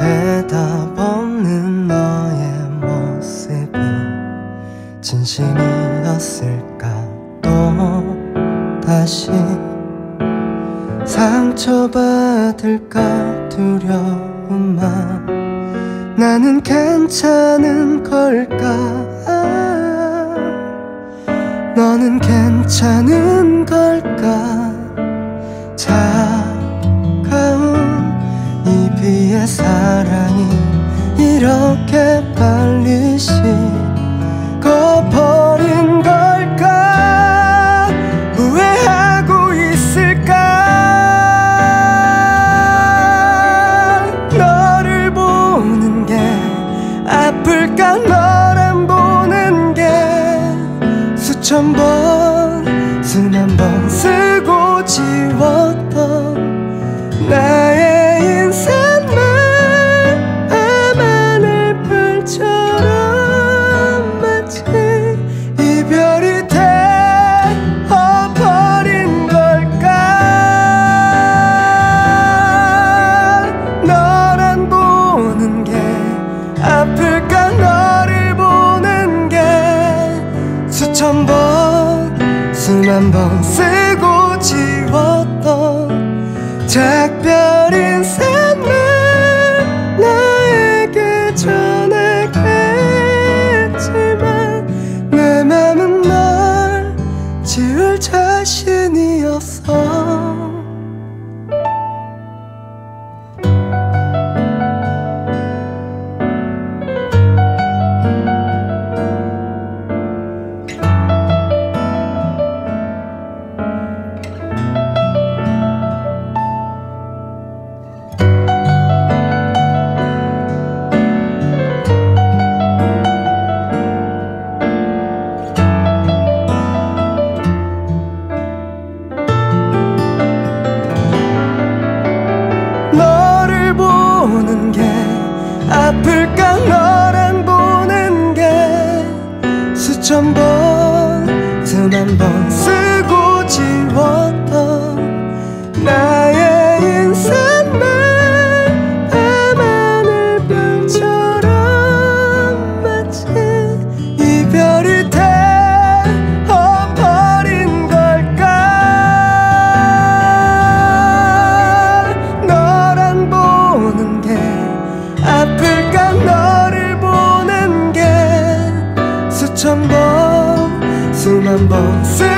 대답 없는 너의 모습이 진심이었을까. 또 다시 상처받을까 두려움만. 나는 괜찮은 걸까? 너는 괜찮은 걸까? 차가운 이 비의 사랑이 이렇게 빨리 식어버린 걸까? 후회하고 있을까? 너를 보는 게 아플까? 널 안 보는 게 수천 번 수만 번 쓰고 지웠던 나의 인생만 밤하늘 별처럼 마치 이별이 되어버린 걸까? 널 안 보는 게 아플까? 너를 보는 게 수천 번 수만 번 쓰고 지웠던 작별 인생만 나에게 전하겠지만 내 맘은 널 지울 자신이 없어. 너를 보는 게 아플까? 널 안 보는 게 수천 번 수만 번 쓰고 지웠던 나의 인생만 밤하늘 별처럼 마치 이별이 되어버린 걸까? 널 안 보는 게 아플까? 너를 보는 게 수천 번 수만 번